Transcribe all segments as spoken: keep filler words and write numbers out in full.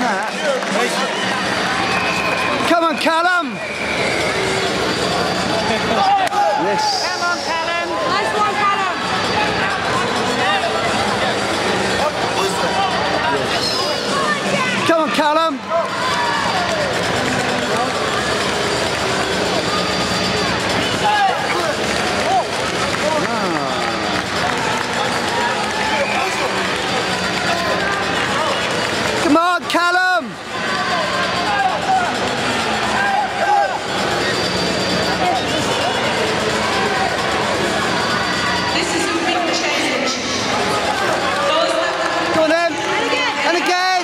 Come on, Callum. Yes. Come on, Callum. Nice one, Callum. Come on, Callum. Come on, Callum! This is a big change. Go on then! And again!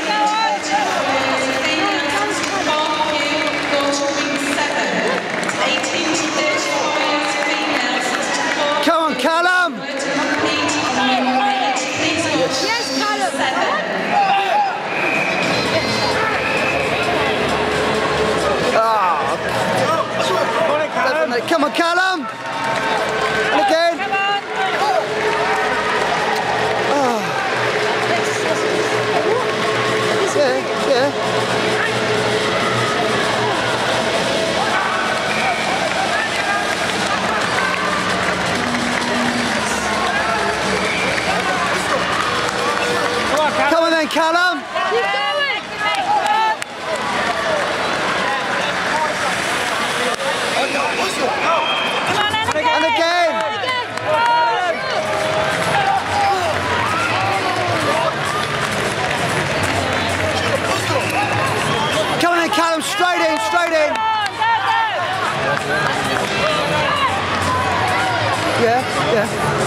Come on, Callum! Yes, Callum. Come on, Callum! And again! Come on. Oh. Yeah, yeah. Come on then, Callum! Keep going. And again! Come on then, Callum, straight in, straight in! Yeah, yeah.